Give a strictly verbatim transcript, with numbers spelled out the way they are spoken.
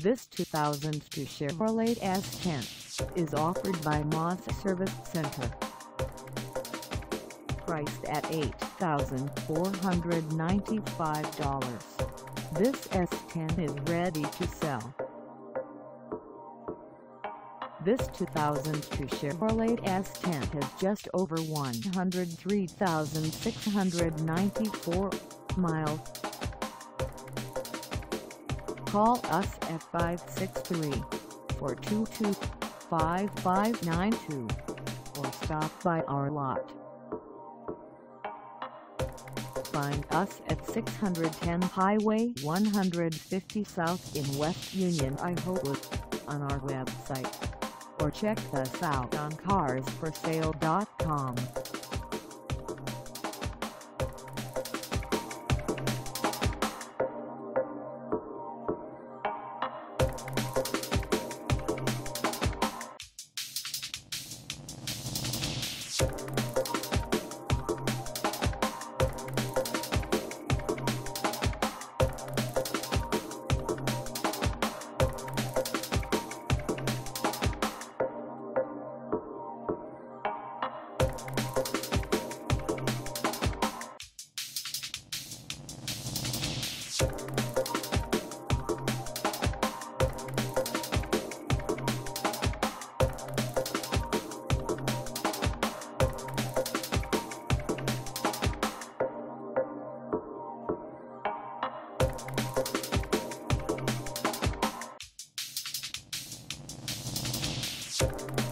This two thousand two Chevrolet S ten is offered by Moss Service Center. Priced at eight thousand four hundred ninety-five dollars, this S ten is ready to sell. This two thousand two Chevrolet S ten has just over one hundred three thousand six hundred ninety-four miles. Call us at five six three, four two two, five five nine two or stop by our lot. Find us at six ten Highway one fifty South in West Union, Iowa on our website, or check us out on cars for sale dot com. You